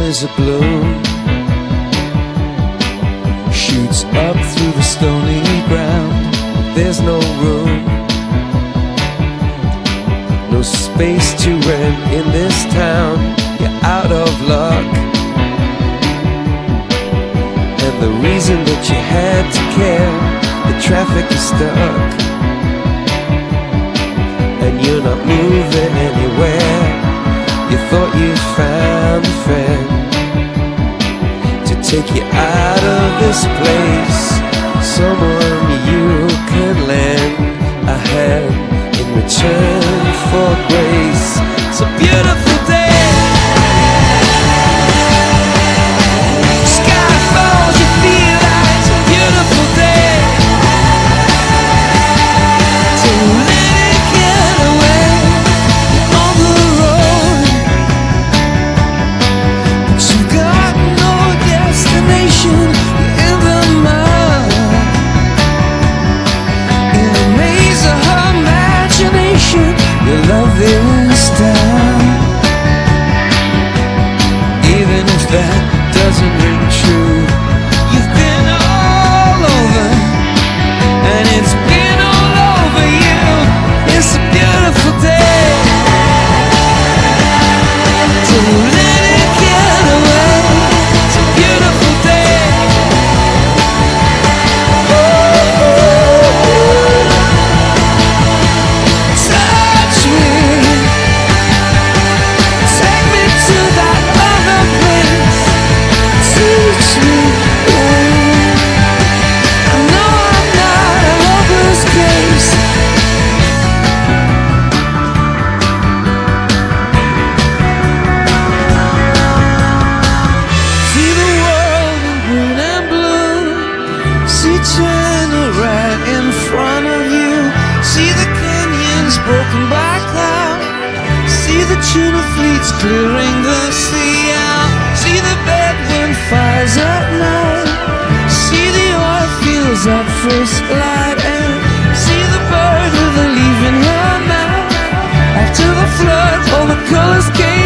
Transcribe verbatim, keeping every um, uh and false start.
is a bloom, shoots up through the stony ground. There's no room, no space to rent in this town. You're out of luck, and the reason that you had to care, the traffic is stuck, and you're not moving anywhere. You thought you found a friend to take you out of this place, someone you could lend a hand in return for grace. It's a beautiful day. Sky falls, you feel like it's a beautiful day. So let it get away on the road. But you've got no destination, you're in the mud, in a maze of her imagination. Your love is down, even if that doesn't ring true. You've been all over, and it's been all over you. It's a beautiful day, so let it get away. It's a beautiful day. Touch me, take me to that other place. Teach me, I know I'm not a hopeless case. See the world in green and blue, see China right in front of you, see the canyons broken by cloud, see the tuna fleets clearing the sea out, see the bedroom fires at night, see the oil fields at first light, and see the bird with a leaf in her mouth. After the flood, all the colors came